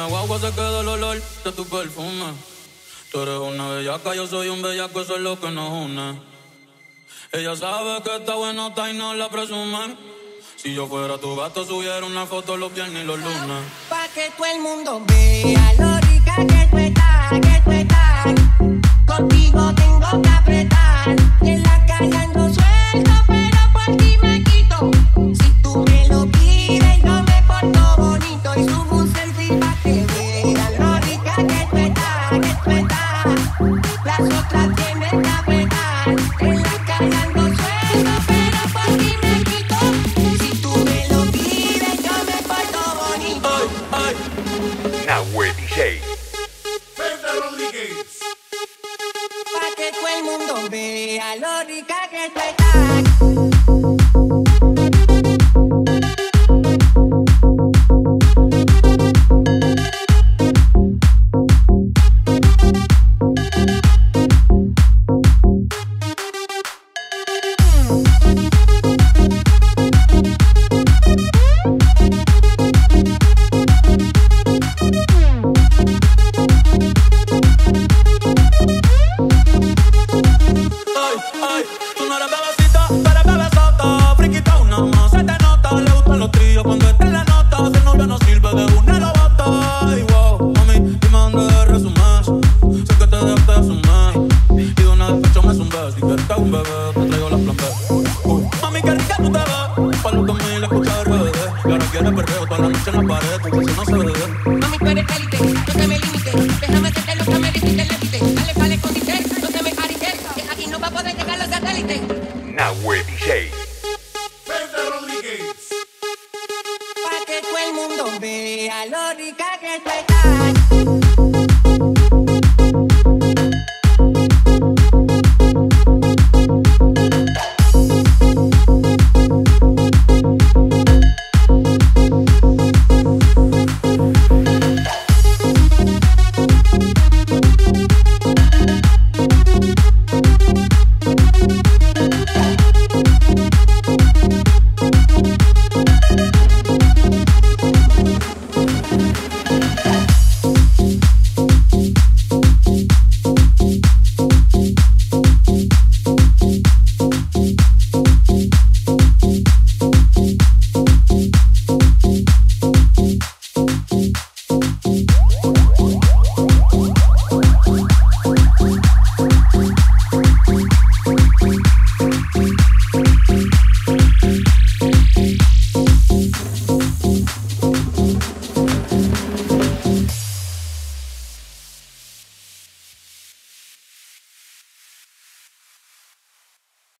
guagua se queda el olor de tu perfume. Tú eres una bellaca, yo soy un bellaco, eso es lo que nos une. Ella sabe que está bueno, está y no la presume. Si yo fuera tu gato, subiera una foto los viernes y los lunes. Pa' que todo el mundo vea lo rica que tú estás, que tú estás. Contigo tengo que apretar. Y en la calle ando suelto, pero por ti me quito. Si tú me lo pides, yo me porto bonito. Y subo un selfie pa' que vean lo rica que tú estás, que tú estás. Las otras tienen que apretar. En la calle ando suelto, pero por ti me quito. Si tú me lo pides, yo me porto bonito. Ay, Nahue DJ. Pedro Rodríguez. Pa' que todo el mundo vea lo rica que tú estás. ay, tú no eres bebecita, tú eres bebesota. Friquita una más, se te nota. Le gustan los tríos cuando está en la nota. Si el novio no sirve, de una lo bota. Ay, wow, mami, dime dónde resumes. Sé que te dejaste de sumar. Y de una despecho me zumbé. Si quieres que haga un bebé, te traigo la plan B. Mami, qué rica tú te ves. Pa' lo que me le escucha RBD. Y ahora quieres perreo toda la noche en la pared. Tu cuerpo no se ve. Mami, tú eres élite, no te me limites. Déjame hacerte lo que me dijiste, le quité. Dale, dale, con dice, no te me arites. Que aquí no va a poder llegar los satélites. Nahue DJ. Pedro Rodríguez. Pa' que todo el mundo vea lo rica que tú estás.